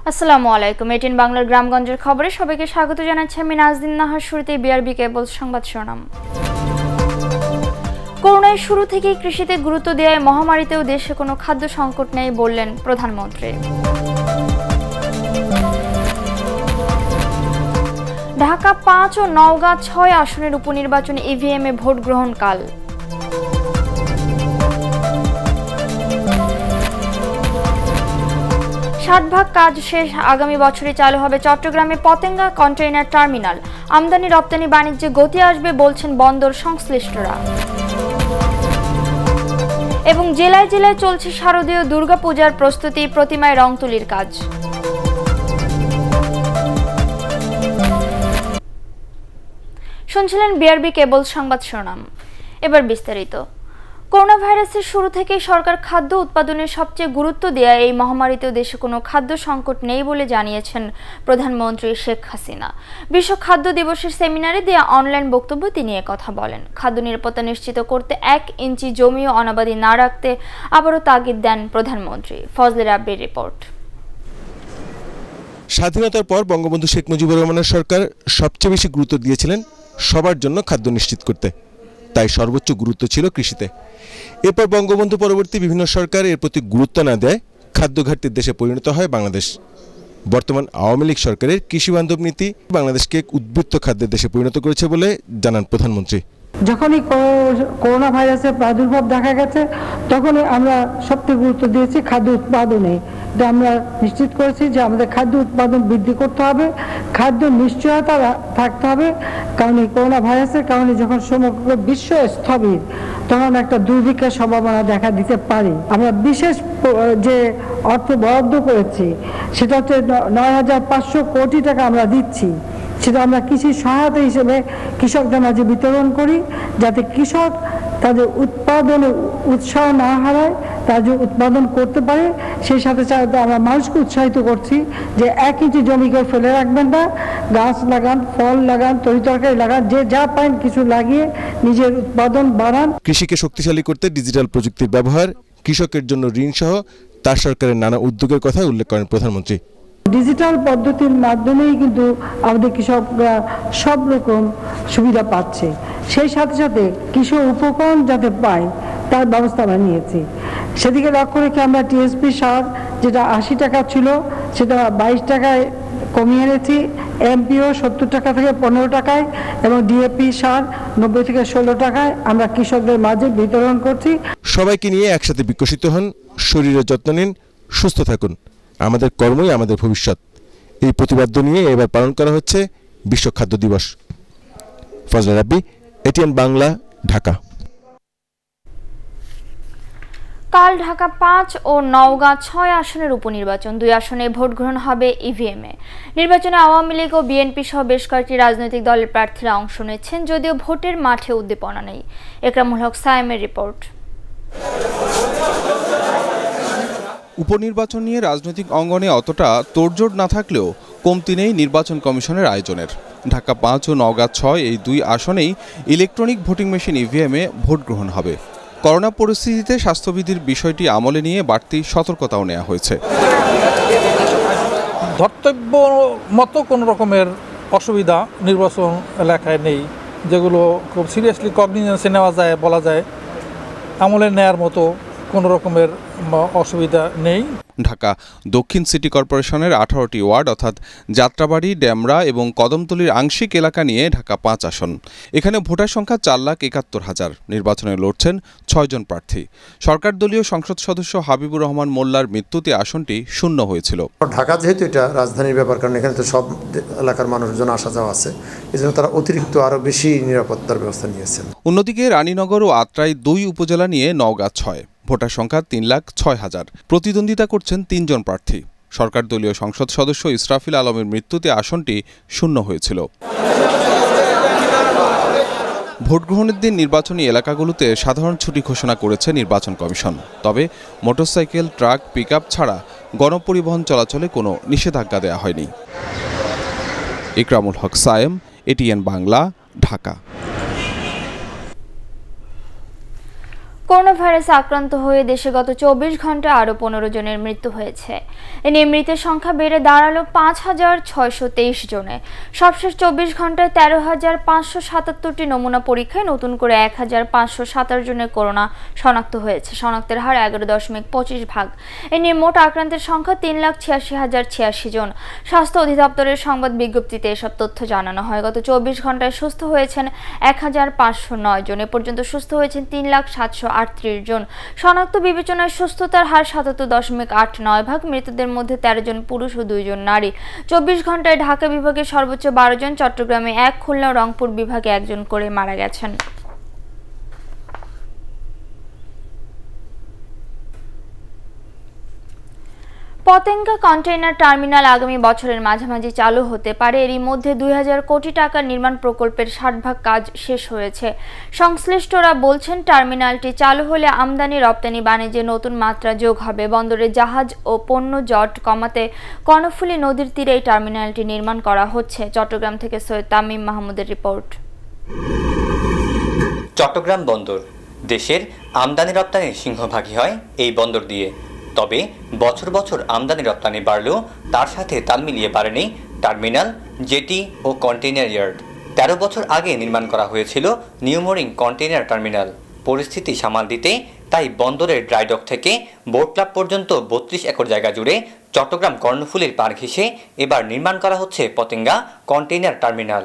আসসালামু আলাইকুম। ATN বাংলার গ্রামগঞ্জের খবরে সবাইকে স্বাগত জানাচ্ছি আমি নাজনীন। নাহার শুরুতে বিআরবি কেবল সংবাদ শিরোনাম। করোনার শুরু থেকেই কৃষিতে গুরুত্ব দেওয়ায় মহামারীতেও দেশে কোনো খাদ্য সংকট নেই বললেন প্রধানমন্ত্রী। ঢাকা ৫ ও নওগাঁ ৬ আসনের উপনির্বাচনে ইভিএমে ভোট গ্রহণ কাল। ষাটভাগ কাজ শেষ, আগামী বছরে চালু হবে চট্টগ্রামে পতেঙ্গা কন্টেইনার টার্মিনাল। আমদানি রপ্তানি বাণিজ্যে গতি আসবে বলছেন বন্দর সংশ্লিষ্টরা। এবং জেলায় জেলায় চলছে শারদীয় দুর্গাপূজার প্রস্তুতি, প্রতিমায় রং তুলির কাজ। শুনছিলেন বিআরবি কেবল সংবাদ শিরোনাম। এবার বিস্তারিত। করোনা ভাইরাসের শুরু থেকেই সরকার খাদ্য উৎপাদনের সবচেয়ে গুরুত্ব দেওয়ায় এই মহামারীতেও দেশে কোনো খাদ্য সংকট নেই বলে জানিয়েছেন প্রধানমন্ত্রী শেখ হাসিনা। বিশ্ব খাদ্য দিবসের সেমিনারে দেয়া অনলাইন বক্তব্য তিনি কথা বলেন। খাদ্য নিরাপত্তা নিশ্চিত করতে ১ ইঞ্চি জমিও অনাবাদি না রাখতে আবারও তাগিদ দেন প্রধানমন্ত্রী। ফজলে রাব্বির রিপোর্ট। স্বাধীনতার পর বঙ্গবন্ধু শেখ মুজিবুর রহমানের সরকার সবচেয়ে বেশি গুরুত্ব দিয়েছিলেন সবার জন্য খাদ্য নিশ্চিত করতে, তাই সর্বোচ্চ গুরুত্ব ছিল কৃষিতে। এরপর বঙ্গবন্ধু পরবর্তী বিভিন্ন সরকার এর প্রতি গুরুত্ব না দেয় খাদ্য ঘাটতির দেশে পরিণত হয় বাংলাদেশ। বর্তমান আওয়ামী লীগ সরকারের কৃষিবান্ধব নীতি বাংলাদেশকে উদ্বৃত্ত খাদ্যের দেশে পরিণত করেছে বলে জানান প্রধানমন্ত্রী। যখনই করোনা ভাইরাসের প্রাদুর্ভাব দেখা গেছে তখনই আমরা সবচেয়ে গুরুত্ব দিয়েছি খাদ্য উৎপাদনে। আমরা নিশ্চিত করেছি যে আমাদের খাদ্য উৎপাদন বৃদ্ধি করতে হবে, খাদ্য নিশ্চয়তা থাকতে হবে, কারণ এই করোনা ভাইরাসের কারণে যখন সমগ্র বিশ্ব স্থবির তখন একটা দুর্ভিক্ষের সম্ভাবনা দেখা দিতে পারে। আমরা বিশেষ যে অর্থ বরাদ্দ করেছি সেটা হচ্ছে ৯,৫০০ কোটি টাকা আমরা দিচ্ছি। সেটা আমরা কৃষি সহায়তা হিসেবে কৃষকদের মাঝে বিতরণ করি, যাতে কৃষক তাদের উৎপাদনের উৎসাহ না হারায়, তারা যে উৎপাদন করতে পারে। সেই সাথে সাথে আমরা মানুষকে উৎসাহিত করছি যে ১ ইঞ্চি জমিকে ফেলে রাখবেন না, গাছ লাগান, ফল লাগান, তরিতরকারি লাগান, যে যা পান কিছু লাগিয়ে নিজের উৎপাদন বাড়ান। কৃষিকে শক্তিশালী করতে ডিজিটাল প্রযুক্তির ব্যবহার, কৃষকের জন্য ঋণ সহ তার সরকারের নানা উদ্যোগের কথা উল্লেখ করেন প্রধানমন্ত্রী। ডিজিটাল পদ্ধতির মাধ্যমেই কিন্তু আমাদের কৃষকরা সব রকম সুবিধা পাচ্ছে। সেই সাথে সাথে কৃষক উপকরণ যাতে পায় তার ব্যবস্থা আমরা নিয়েছি। সেদিকে লক্ষ্য রেখে আমরা টিএসপি সার যেটা ৮০ টাকা ছিল সেটা ২২ টাকায় কমিয়ে এনেছি, এমপিও ৭০ টাকা থেকে ১৫ টাকায় এবং ডিএপি সার ৯০ থেকে ১৬ টাকায় আমরা কৃষকদের মাঝে বিতরণ করছি। সবাইকে নিয়ে একসাথে বিকশিত হন, শরীরের যত্ন নিন, সুস্থ থাকুন, আমাদের কর্মই আমাদের ভবিষ্যৎ। এই প্রতিবাদ্য নিয়ে এবার পালন করা হচ্ছে বিশ্ব খাদ্য দিবস। ফজলে রাব্বি, ATN বাংলা, ঢাকা। কাল ঢাকা ৫ ও নওগাঁ ৬ আসনের উপনির্বাচন। ২ আসনে ভোট গ্রহণ হবে ইভিএমে। নির্বাচনে আওয়ামী লীগ ও বিএনপি সহ বেশ কয়েকটি রাজনৈতিক দলের প্রার্থীরা অংশ নিচ্ছেন, যদিও ভোটের মাঠে উদ্দীপনা নেই। একরামুল হক সায়েমের রিপোর্ট। উপনির্বাচন নিয়ে রাজনৈতিক অঙ্গনে অতটা তোড়জোড় না থাকলেও কমতি নেই নির্বাচন কমিশনের আয়োজনের। ঢাকা ৫ ও নওগাঁ ৬ এই ২ আসনেই ইলেকট্রনিক ভোটিং মেশিন ইভিএমে ভোট গ্রহণ হবে। করোনা পরিস্থিতিতে স্বাস্থ্যবিধির বিষয়টি আমলে নিয়ে বাড়তি সতর্কতাও নেওয়া হয়েছে। ধর্তব্য মতো কোনো রকমের অসুবিধা নির্বাচন এলাকায় নেই, যেগুলো খুব সিরিয়াসলি কগনিজেন্সে নেওয়া যায়, বলা যায় আমলে নেয়ার মতো কোনো রকমের অসুবিধা নেই। ঢাকা দক্ষিণ সিটি কর্পোরেশনের 18টি ওয়ার্ড অর্থাৎ যাত্রাবাড়ি, ডেমরা এবং কদমতলীর আংশিক এলাকা নিয়ে ঢাকা ৫ আসন। এখানে ভোটার সংখ্যা ৪,৭১,০০০। নির্বাচনে লড়ছেন ৬ জন প্রার্থী। সরকার দলীয় সংসদ সদস্য হাবিবুর রহমান মোল্লার মৃত্যুতে আসনটি শূন্য হয়েছিল। ঢাকা যেহেতু এটা রাজধানীর ব্যাপার, কারণ এখানে তো সব এলাকার মানুষজন আসা যাওয়া আছে, এই জন্য তারা অতিরিক্ত আরও বেশি নিরাপত্তার ব্যবস্থা নিয়েছেন। অন্যদিকে রানীনগর ও আত্রাই ২ উপজেলা নিয়ে নওগাঁ ৬। ভোটার সংখ্যা ৩,০৬,০০০। প্রতিদ্বন্দ্বিতা করছেন ৩ জন প্রার্থী। সরকার দলীয় সংসদ সদস্য ইসরাফিল আলমের মৃত্যুতে আসনটি শূন্য হয়েছিল। ভোট গ্রহণের দিন নির্বাচনী এলাকাগুলোতে সাধারণ ছুটি ঘোষণা করেছে নির্বাচন কমিশন। তবে মোটরসাইকেল, ট্রাক, পিকআপ ছাড়া গণপরিবহন চলাচলে কোনো নিষেধাজ্ঞা দেওয়া হয়নি। একরামুল হক সায়েম, ATN বাংলা, ঢাকা। করোনা ভাইরাসে আক্রান্ত হয়ে দেশে গত 24 ঘন্টায় আরও 15 জনের মৃত্যু হয়েছে। এ নিয়ে মৃতের সংখ্যা বেড়ে দাঁড়ালো 5,623 জনে। সবশেষ 24 ঘন্টায় 13,577টি নমুনা পরীক্ষায় নতুন করে 1,527 জনের করোনা শনাক্ত হয়েছে। শনাক্তের হার 11.25%। এ নিয়ে মোট আক্রান্তের সংখ্যা 3,86,086 জন। স্বাস্থ্য অধিদপ্তরের সংবাদ বিজ্ঞপ্তিতে এসব তথ্য জানানো হয়। গত 24 ঘন্টায় সুস্থ হয়েছেন 1,509 জন। এ পর্যন্ত সুস্থ হয়েছেন 3,738 জন। শনাক্ত বিবেচনায় সুস্থতার হার 77.89%। মৃতদের মধ্যে 13 জন পুরুষ ও 2 জন নারী। 24 ঘন্টায় ঢাকা বিভাগে সর্বোচ্চ 12 জন, চট্টগ্রামে 1, খুলনা ও রংপুর বিভাগে 1 জন করে মারা গেছেন। পতেঙ্গা কন্টেইনার টার্মিনাল আগামী বছরের মাঝামাঝি চালু হতে পারে। এরই মধ্যে 2000 কোটি টাকার নির্মাণ প্রকল্পের 60% কাজ শেষ হয়েছে। সংশ্লিষ্টরা বলছেন, টার্মিনালটি চালু হলে আমদানি রপ্তানি বাণিজ্যে নতুন মাত্রা যোগ হবে। বন্দরে জাহাজ ও পণ্য জট কমাতে কর্ণফুলী নদীর তীরে এই টার্মিনালটি নির্মাণ করা হচ্ছে। চট্টগ্রাম থেকে সৈয়দ তামিম মাহমুদের রিপোর্ট। চট্টগ্রাম বন্দর দেশের আমদানি রপ্তানির সিংহভাগই হয় এই বন্দর দিয়ে। তবে বছর বছর আমদানি রপ্তানি বাড়লেও তার সাথে তাল মিলিয়ে বাড়েনি টার্মিনাল, জেটি ও কন্টেইনার ইয়ার্ড। 13 বছর আগে নির্মাণ করা হয়েছিল নিউমোরিং কন্টেইনার টার্মিনাল। পরিস্থিতি সামাল দিতে তাই বন্দরের ড্রাইডক থেকে বোট ক্লাব পর্যন্ত 32 একর জায়গা জুড়ে চট্টগ্রাম কর্ণফুলীর পার ঘেঁষে এবার নির্মাণ করা হচ্ছে পতেঙ্গা কন্টেইনার টার্মিনাল।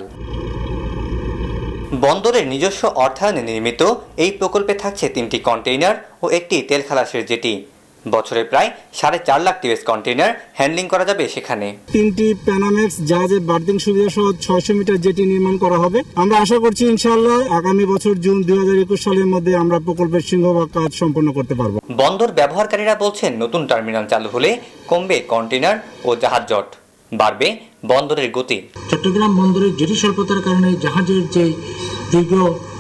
বন্দরের নিজস্ব অর্থায়নে নির্মিত এই প্রকল্পে থাকছে 3টি কন্টেইনার ও একটি তেল খালাসের জেটি। বছরে প্রায় 4.5 লাখ টিএস কন্টেইনার হ্যান্ডলিং করা যাবে সেখানে। 3টি প্যানামেক্স জাহাজের বার্থিং সুবিধা সহ 600 মিটার জেটি নির্মাণ করা হবে। আমরা আশা করছি ইনশাআল্লাহ আগামী বছর জুন 2021 সালের মধ্যে আমরা প্রকল্পের সিংহভাগ কাজ সম্পন্ন করতে পারব। বন্দর ব্যবহারকারীরা বলছেন, নতুন টার্মিনাল চালু হলে কমবে কন্টেইনার ও জাহাজ জট, বাড়বে বন্দরের গতি। চট্টগ্রাম বন্দরের জেটি স্বল্পতার কারণে জাহাজের যে দীর্ঘ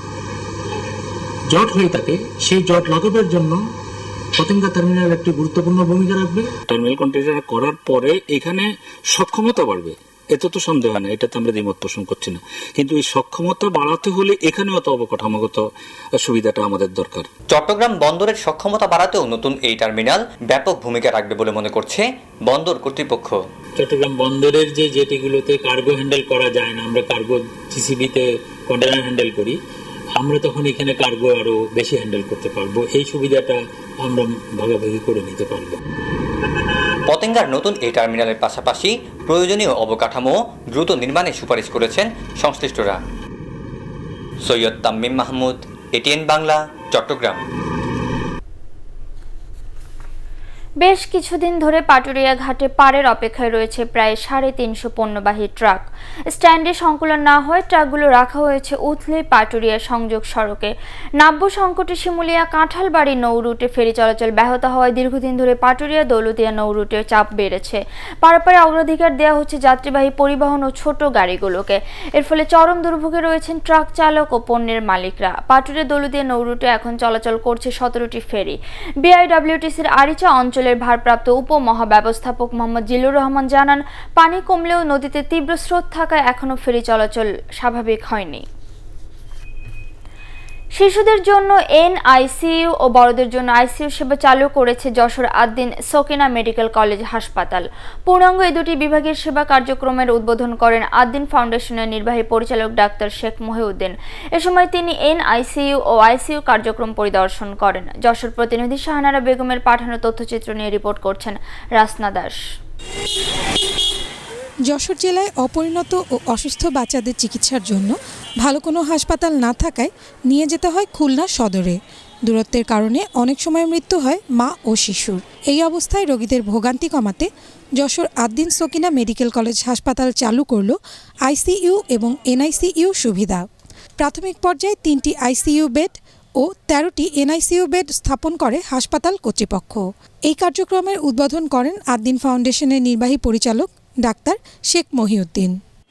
জট হয়ে থাকে সেই জট লাঘবের জন্য পতেঙ্গা টার্মিনাল একটি গুরুত্বপূর্ণ ভূমিকা রাখবে। টার্মিনাল কন্টেইনার করার পরে এখানে সক্ষমতা বাড়বে, এতে তো সন্দেহ নেই, এটা তো আমরা দ্বিমত পোষণ করছি না। কিন্তু এই সক্ষমতা বাড়াতে হলে এখানেও তো অবকাঠামোগত সুবিধাটা আমাদের দরকার। চট্টগ্রাম বন্দরের সক্ষমতা বাড়াতেও নতুন এই টার্মিনাল ব্যাপক ভূমিকা রাখবে বলে মনে করছে বন্দর কর্তৃপক্ষ। চট্টগ্রাম বন্দরের যে জেটিগুলোতে কার্গো হ্যান্ডেল করা যায় না, আমরা কার্গো জিসিবিতে কন্টেইনার হ্যান্ডেল করি, আমরা তখন এখানে কার্গো আরো বেশি হ্যান্ডেল করতে পারবো। এই সুবিধাটা আমরা ভাগাভাগি করে নিতে পারবো। পতেঙ্গার নতুন এই টার্মিনালের পাশাপাশি প্রয়োজনীয় অবকাঠামো দ্রুত নির্মাণের সুপারিশ করেছেন সংশ্লিষ্টরা। সৈয়দ তামিম মাহমুদ, এটিএন বাংলা, চট্টগ্রাম। বেশ কিছুদিন ধরে পাটুরিয়া ঘাটে পারের অপেক্ষায় রয়েছে প্রায় 350 পণ্যবাহী ট্রাক। স্ট্যান্ডে সংকুলন না হয় ট্রাকগুলো রাখা হয়েছে উথলে পাটুরিয়া সংযোগ সড়কে। নাব্য সংকটে শিমুলিয়া কাঁঠালবাড়ি নৌ রুটে ফেরি চলাচল ব্যাহত হওয়ায় দীর্ঘদিন ধরে পাটুরিয়া দৌলতিয়া নৌ রুটে চাপ বেড়েছে। পারাপারে অগ্রাধিকার দেওয়া হচ্ছে যাত্রীবাহী পরিবহন ও ছোট গাড়িগুলোকে। এর ফলে চরম দুর্ভোগে রয়েছেন ট্রাক চালক ও পণ্যের মালিকরা। পাটুরিয়া দৌলতিয়া নৌ রুটে এখন চলাচল করছে 17টি ফেরি। বিআইডব্লিউটিসির আরিচা অঞ্চলের ভারপ্রাপ্ত উপমহাব্যবস্থাপক মোহাম্মদ জিলুর রহমান জানান, পানি কমলেও নদীতে তীব্র স্রোত থাকায় এখনো ফেরি চলাচল স্বাভাবিক হয়নি। শিশুদের জন্য এনআইসিইউ ও বড়দের জন্য আইসিইউ সেবা চালু করেছে যশোর আদ্দিন সকিনা মেডিকেল কলেজ হাসপাতাল। পূর্ণাঙ্গ এই দুটি বিভাগের সেবা কার্যক্রমের উদ্বোধন করেন আদ্দিন ফাউন্ডেশনের নির্বাহী পরিচালক ডাক্তার শেখ মহিউদ্দিন। এ সময় তিনি এনআইসিইউ ও আইসিইউ কার্যক্রম পরিদর্শন করেন। যশোর প্রতিনিধি শাহানারা বেগমের পাঠানো তথ্যচিত্র নিয়ে রিপোর্ট করছেন রাসনা দাস। যশোর জেলায় অপরিণত ও অসুস্থ বাচ্চাদের চিকিৎসার জন্য ভালো কোনো হাসপাতাল না থাকায় নিয়ে যেতে হয় খুলনা সদরে। দূরত্বের কারণে অনেক সময় মৃত্যু হয় মা ও শিশুর। এই অবস্থায় রোগীদের ভোগান্তি কমাতে যশোর আদ্দিন সকিনা মেডিকেল কলেজ হাসপাতাল চালু করল আইসিইউ এবং এনআইসিইউ সুবিধা। প্রাথমিক পর্যায়ে 3টি আইসিইউ বেড ও 13টি এনআইসিইউ বেড স্থাপন করে হাসপাতাল কর্তৃপক্ষ। এই কার্যক্রমের উদ্বোধন করেন আদ্দিন ফাউন্ডেশনের নির্বাহী পরিচালক ডাক্তার শেখ মহিউদ্দিন।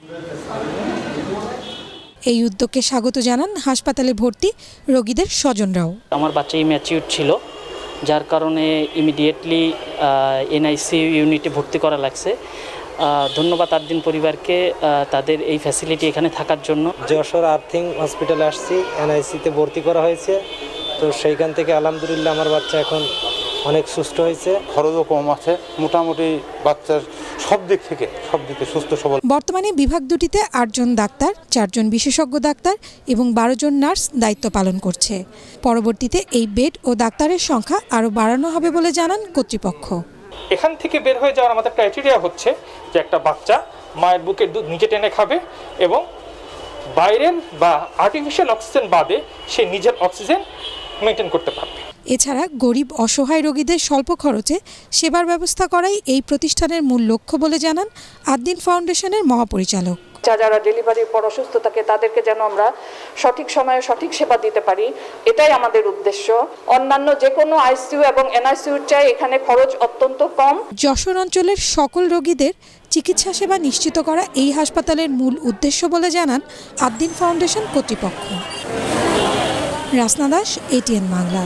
এই উদ্যোগকে স্বাগত জানান হাসপাতালে ভর্তি রোগীদের স্বজনরাও। আমার বাচ্চা ইম্যাচিউর ছিল, যার কারণে ইমিডিয়েটলি এনআইসিইউ ইউনিটে ভর্তি করা লাগছে। ধন্যবাদ আদ্দিন পরিবারকে তাদের এই ফ্যাসিলিটি এখানে থাকার জন্য। যশোর আর্থিং হসপিটালে আসছি, এনআইসিতে ভর্তি করা হয়েছে। তো সেইখান থেকে আলহামদুলিল্লাহ আমার বাচ্চা এখন অনেক সুস্থ হয়েছে, খরচও কম আছে, মোটামুটি বাচ্চার সব দিক থেকে সুস্থ সবল। বর্তমানে বিভাগ দুটিতে 8 জন ডাক্তার, 4 জন বিশেষজ্ঞ ডাক্তার এবং 12 জন নার্স দায়িত্ব পালন করছে। পরবর্তীতে এই বেড ও ডাক্তারের সংখ্যা আরও বাড়ানো হবে বলে জানান কর্তৃপক্ষ। এখান থেকে বের হয়ে যাওয়ার আমাদের ক্রাইটেরিয়া হচ্ছে যে একটা বাচ্চা মায়ের বুকের দুধ নিজে টেনে খাবে এবং বাইরের বা আর্টিফিশিয়াল অক্সিজেন বাদে সে নিজের অক্সিজেন মেনটেন করতে পারবে। এছাড়া গরিব অসহায় রোগীদের স্বল্প খরচে সেবার ব্যবস্থা করাই এই প্রতিষ্ঠানের মূল লক্ষ্য বলে জানান ATN ফাউন্ডেশনের মহাপরিচালক। যারা ডেলিভারির পর অসুস্থ থাকে তাদেরকে যেন আমরা সঠিক সময়ে সঠিক সেবা দিতে পারি, এটাই আমাদের উদ্দেশ্য। অন্যান্য যে কোনো আইসিইউ এবং এনআইসিইউর চাই এখানে খরচ অত্যন্ত কম। যশোর অঞ্চলের সকল রোগীদের চিকিৎসা সেবা নিশ্চিত করা এই হাসপাতালের মূল উদ্দেশ্য বলে জানান ATN ফাউন্ডেশন কর্তৃপক্ষ। রাসনা দাস, ATN বাংলা।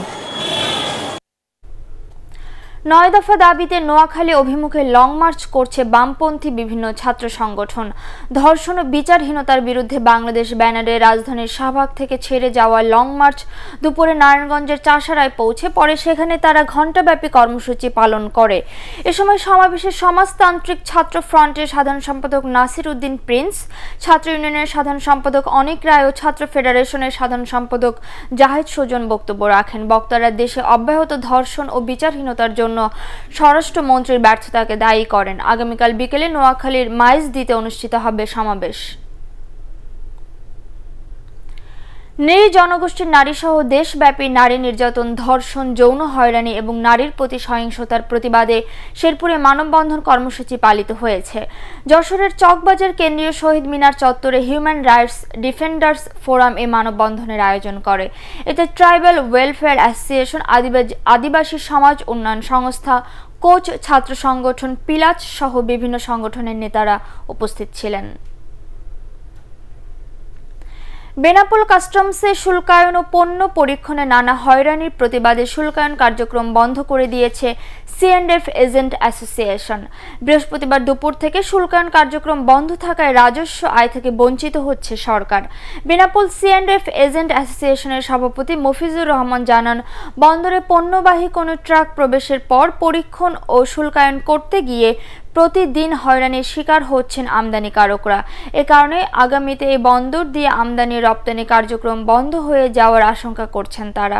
9 দফা দাবিতে নোয়াখালী অভিমুখে লং মার্চ করছে বামপন্থী বিভিন্ন ছাত্র সংগঠন। ধর্ষণ ও বিচারহীনতার বিরুদ্ধে বাংলাদেশ ব্যানারে রাজধানীর শাহবাগ থেকে ছেড়ে যাওয়া লং মার্চ দুপুরে নারায়ণগঞ্জের চাষারায় পৌঁছে পরে সেখানে তারা ঘণ্টাব্যাপী কর্মসূচি পালন করে। এ সময় সমাবেশে সমাজতান্ত্রিক ছাত্র ফ্রন্টের সাধারণ সম্পাদক নাসির উদ্দিন প্রিন্স, ছাত্র ইউনিয়নের সাধারণ সম্পাদক অনিক রায় ও ছাত্র ফেডারেশনের সাধারণ সম্পাদক জাহিদ সুজন বক্তব্য রাখেন। বক্তারা দেশে অব্যাহত ধর্ষণ ও বিচারহীনতার জন্য স্বরাষ্ট্রমন্ত্রীর ব্যর্থতাকে দায়ী করেন। আগামীকাল বিকেলে নোয়াখালীর মাইজদিতে অনুষ্ঠিত হবে সমাবেশ। নিরীহ জনগোষ্ঠীর নারীসহ দেশব্যাপী নারী নির্যাতন, ধর্ষণ, যৌন হয়রানি এবং নারীর প্রতি সহিংসতার প্রতিবাদে শেরপুরে মানববন্ধন কর্মসূচি পালিত হয়েছে। যশোরের চকবাজার কেন্দ্রীয় শহীদ মিনার চত্বরে হিউম্যান রাইটস ডিফেন্ডার্স ফোরাম এই মানববন্ধনের আয়োজন করে। এতে ট্রাইবাল ওয়েলফেয়ার অ্যাসোসিয়েশন, আদিবাসী সমাজ উন্নয়ন সংস্থা, কোচ ছাত্র সংগঠন, পিলাচ সহ বিভিন্ন সংগঠনের নেতারা উপস্থিত ছিলেন। বেনাপোল কাস্টমসে শুল্কায়ন ও পণ্য পরীক্ষণে নানা হয়রানির প্রতিবাদে শুল্কায়ন কার্যক্রম বন্ধ করে দিয়েছে C&F এজেন্ট অ্যাসোসিয়েশন। বৃহস্পতিবার দুপুর থেকে শুল্কায়ন কার্যক্রম বন্ধ থাকায় রাজস্ব আয় থেকে বঞ্চিত হচ্ছে সরকার। বেনাপোল C&F এজেন্ট অ্যাসোসিয়েশনের সভাপতি মফিজুর রহমান জানান, বন্দরে পণ্যবাহী কোনো ট্রাক প্রবেশের পর পরীক্ষণ ও শুল্কায়ন করতে গিয়ে প্রতিদিন হয়রানির শিকার হচ্ছেন আমদানিকারকরা। এ কারণে আগামীতে এই বন্দর দিয়ে আমদানি রপ্তানি কার্যক্রম বন্ধ হয়ে যাওয়ার আশঙ্কা করছেন তারা।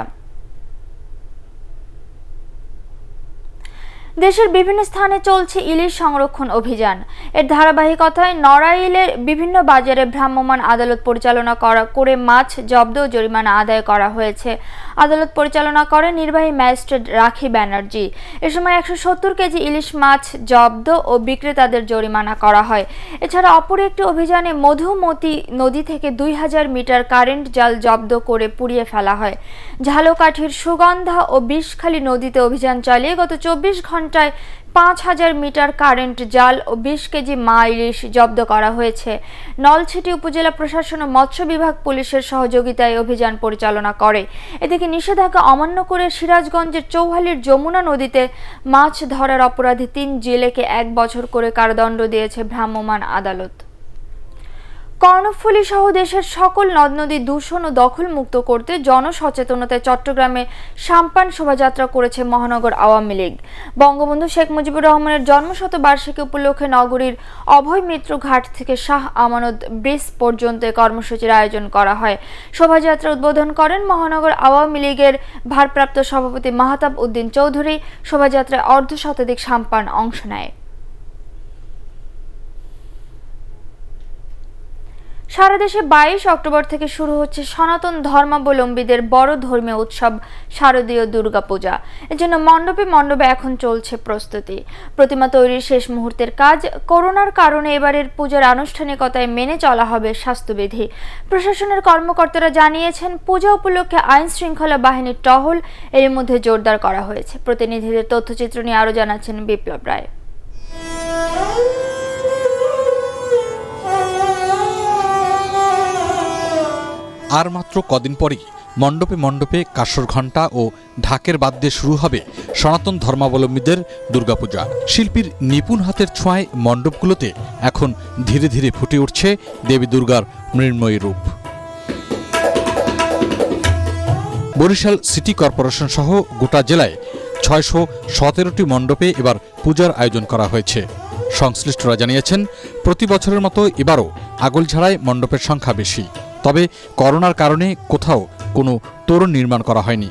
দেশের বিভিন্ন স্থানে চলছে ইলিশ সংরক্ষণ অভিযান। এর ধারাবাহিকতায় নড়াইলের বিভিন্ন বাজারে ভ্রাম্যমাণ আদালত পরিচালনা করে মাছ জব্দ ও জরিমানা আদায় করা হয়েছে। আদালত পরিচালনা করেন নির্বাহী ম্যাজিস্ট্রেট রাখি ব্যানার্জি। এ সময় 170 কেজি ইলিশ মাছ জব্দ ও বিক্রেতাদের জরিমানা করা হয়। এছাড়া অপর একটি অভিযানে মধুমতি নদী থেকে 2000 মিটার কারেন্ট জাল জব্দ করে পুড়িয়ে ফেলা হয়। ঝালকাঠির সুগন্ধা ও বিষখালী নদীতে অভিযান চালিয়ে গত 24 ঘন্টায় 5000 মিটার কারেন্ট জাল ও 20 কেজি মা ইলিশ জব্দ করা হয়েছে। নলছিটি উপজেলা প্রশাসন ও মৎস্য বিভাগ পুলিশের সহযোগিতায় অভিযান পরিচালনা করে। এদিকে নিষেধাজ্ঞা অমান্য করে সিরাজগঞ্জের চৌহালির যমুনা নদীতে মাছ ধরার অপরাধে 3 জেলেকে 1 বছর করে কারাদণ্ড দিয়েছে ভ্রাম্যমাণ আদালত। কর্ণফুলী সহ দেশের সকল নদ নদী দূষণ ও দখল মুক্ত করতে জনসচেতনতায় চট্টগ্রামে সাম্পান শোভাযাত্রা করেছে মহানগর আওয়ামী লীগ। বঙ্গবন্ধু শেখ মুজিবুর রহমানের জন্মশতবার্ষিকী উপলক্ষে নগরীর অভয় মিত্র ঘাট থেকে শাহ আমানত ব্রিজ পর্যন্ত কর্মসূচির আয়োজন করা হয়। শোভাযাত্রা উদ্বোধন করেন মহানগর আওয়ামী লীগের ভারপ্রাপ্ত সভাপতি মাহতাব উদ্দিন চৌধুরী। শোভাযাত্রায় অর্ধশতাধিক সাম্পান অংশ নেয়। সারা দেশে 22 অক্টোবর থেকে শুরু হচ্ছে সনাতন ধর্মাবলম্বীদের বড় ধর্মীয় উৎসব শারদীয় দুর্গাপূজা। এর জন্য মণ্ডপে মণ্ডপে এখন চলছে প্রস্তুতি। প্রতিমা তৈরির শেষ মুহূর্তের কাজ। করোনার কারণে এবারের পূজার আনুষ্ঠানিকতায় মেনে চলা হবে স্বাস্থ্যবিধি। প্রশাসনের কর্মকর্তারা জানিয়েছেন, পূজা উপলক্ষে আইন শৃঙ্খলা বাহিনীর টহল এর মধ্যে জোরদার করা হয়েছে। প্রতিনিধিদের তথ্যচিত্র নিয়ে আরও জানাচ্ছেন বিপ্লব রায়। আর মাত্র কদিন পরেই মণ্ডপে মণ্ডপে কাঁসর ঘণ্টা ও ঢাকের বাদ্যে দিয়ে শুরু হবে সনাতন ধর্মাবলম্বীদের দুর্গাপূজা। শিল্পীর নিপুণ হাতের ছোঁয়ায় মণ্ডপগুলোতে এখন ধীরে ধীরে ফুটে উঠছে দেবী দুর্গার মৃন্ময়ী রূপ। বরিশাল সিটি কর্পোরেশন সহ গোটা জেলায় 617টি মণ্ডপে এবার পূজার আয়োজন করা হয়েছে। সংশ্লিষ্টরা জানিয়েছেন, প্রতি বছরের মতো এবারও আগলঝাড়ায় মণ্ডপের সংখ্যা বেশি। তবে করোনার কারণে কোথাও কোনো তোরণ নির্মাণ করা হয়নি।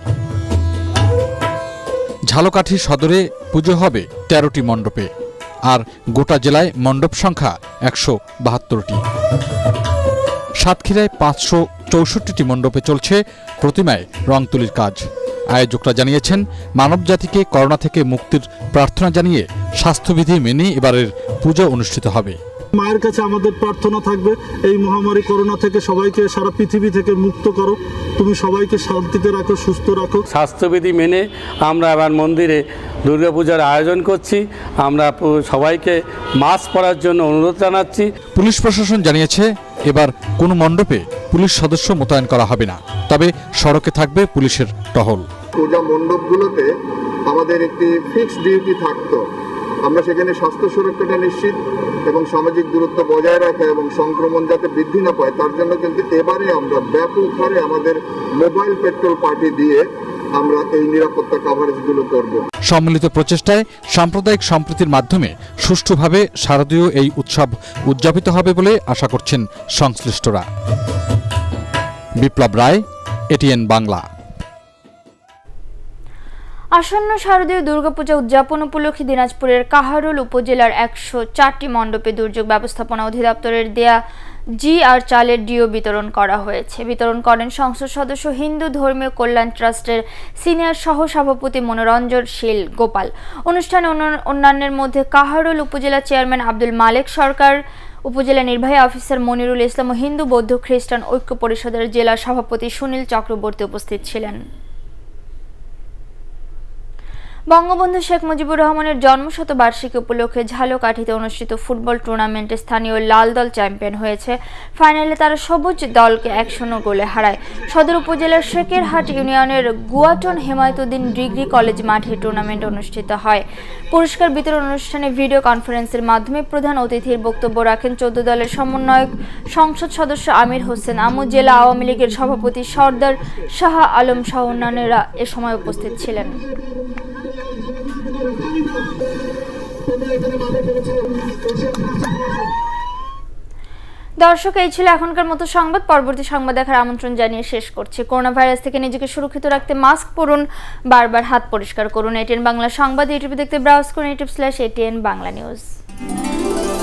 ঝালকাঠি সদরে পুজো হবে 13টি মণ্ডপে, আর গোটা জেলায় মণ্ডপ সংখ্যা 172টি। সাতক্ষীরায় 564টি মণ্ডপে চলছে প্রতিমায় রং তুলির কাজ। আয়োজকরা জানিয়েছেন, মানবজাতিকে করোনা থেকে মুক্তির প্রার্থনা জানিয়ে স্বাস্থ্যবিধি মেনে এবারের পুজো অনুষ্ঠিত হবে। মায়ের কাছে আমাদের প্রার্থনা থাকবে, এই মহামারী করোনা থেকে সবাইকে সারা পৃথিবী থেকে মুক্ত করো, তুমি সবাইকে শান্তিতে রাখো, সুস্থ রাখো। স্বাস্থ্যবিধি মেনে আমরা এবার মন্দিরে দুর্গাপূজার আয়োজন করছি। আমরা সবাইকে মাস্ক পরার জন্য অনুরোধ জানাচ্ছি। পুলিশ প্রশাসন জানিয়েছে, এবার কোনো মণ্ডপে পুলিশ সদস্য মোতায়েন করা হবে না, তবে সড়কে থাকবে পুলিশের টহল। পূজা মণ্ডপগুলোতে আমাদের একটি ফিক্সড ডিউটি থাকতো। আমরা সেখানে স্বাস্থ্য সুরক্ষাটা নিশ্চিত এবং সামাজিক দূরত্ব বজায় রাখা এবং সংক্রমণ যাতে বৃদ্ধি না পায় তার জন্য কিন্তু এবারে আমরা ব্যাপক হারে আমাদের মোবাইল পেট্রোল পার্টি দিয়ে আমরা এই নিরাপত্তা কভারেজগুলো করব। সম্মিলিত প্রচেষ্টায় সাম্প্রদায়িক সম্প্রীতির মাধ্যমে সুষ্ঠুভাবে শারদীয় এই উৎসব উদযাপিত হবে বলে আশা করছেন সংশ্লিষ্টরা। বিপ্লব রায়, ATN বাংলা। আসন্ন শারদীয় দুর্গাপূজা উদযাপন উপলক্ষে দিনাজপুরের কাহারোল উপজেলার 104টি মণ্ডপে দুর্যোগ ব্যবস্থাপনা অধিদপ্তরের দেয়া GR চালের ডিও বিতরণ করা হয়েছে। বিতরণ করেন সংসদ সদস্য হিন্দু ধর্মীয় কল্যাণ ট্রাস্টের সিনিয়র সহ সভাপতি মনোরঞ্জন শীল গোপাল। অনুষ্ঠানে অন্যান্যের মধ্যে কাহারোল উপজেলা চেয়ারম্যান আব্দুল মালেক সরকার, উপজেলা নির্বাহী অফিসার মনিরুল ইসলাম ও হিন্দু বৌদ্ধ খ্রিস্টান ঐক্য পরিষদের জেলা সভাপতি সুনীল চক্রবর্তী উপস্থিত ছিলেন। বঙ্গবন্ধু শেখ মুজিবুর রহমানের জন্মশতবার্ষিকী উপলক্ষে ঝালকাঠিতে অনুষ্ঠিত ফুটবল টুর্নামেন্টে স্থানীয় লাল দল চ্যাম্পিয়ন হয়েছে। ফাইনালে তারা সবুজ দলকে 1-0 গোলে হারায়। সদর উপজেলার শেকেরহাট ইউনিয়নের গুয়াটন হেমায়তুদ্দিন ডিগ্রি কলেজ মাঠে টুর্নামেন্ট অনুষ্ঠিত হয়। পুরস্কার বিতরণ অনুষ্ঠানে ভিডিও কনফারেন্সের মাধ্যমে প্রধান অতিথির বক্তব্য রাখেন 14 দলের সমন্বয়ক সংসদ সদস্য আমির হোসেন আমু, জেলা আওয়ামী লীগের সভাপতি সর্দার শাহ আলম সহ অন্যান্যরা এ সময় উপস্থিত ছিলেন। দর্শক, এই ছিল এখনকার মতো সংবাদ। পরবর্তী সংবাদ দেখার আমন্ত্রণ জানিয়ে শেষ করছি। করোনা ভাইরাস থেকে নিজেকে সুরক্ষিত রাখতে মাস্ক পরুন, বারবার হাত পরিষ্কার করুন। ATN বাংলা সংবাদ ইউটিউবে দেখতে ব্রাউজ করুন youtube/ATN বাংলা নিউজ।